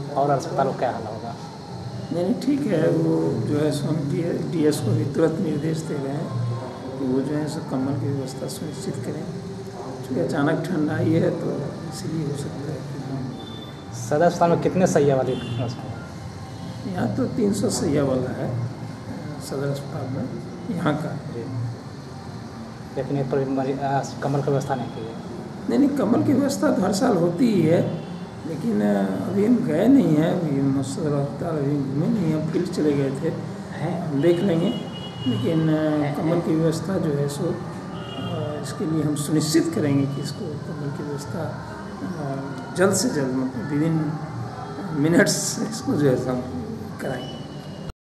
और अस्पतालों का क्या हाल होगा? नहीं ठीक है, वो जो है सो हम डीएस को भी तुरंत निर्देश दे रहे हैं कि वो जो है सो कम्बल की व्यवस्था सुनिश्चित करें, क्योंकि अचानक ठंड आई है तो इसीलिए हो सकता है कि हम सदर अस्पताल में कितने सैया वाली यहाँ तो 300 सैया वाला है सदर अस्पताल में यहाँ का। जी, लेकिन एक पर कम्बल की व्यवस्था नहीं की है। नहीं, कम्बल की व्यवस्था तो हर साल होती ही है, लेकिन अभी हम गए नहीं हैं, अभी सदर अस्पताल अभी घूमे नहीं हैं, फील्ड चले गए थे, हम देख लेंगे। लेकिन कम्बल की व्यवस्था जो है सो इसके लिए हम सुनिश्चित करेंगे कि इसको कम्बल की व्यवस्था जल्द से जल्द, मतलब विदिन मिनट्स इसको जो है हम कराएंगे।